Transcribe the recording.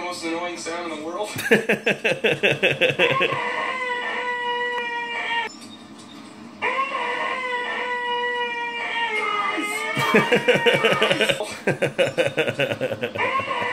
most annoying sound in the world? Ha ha ha ha ha.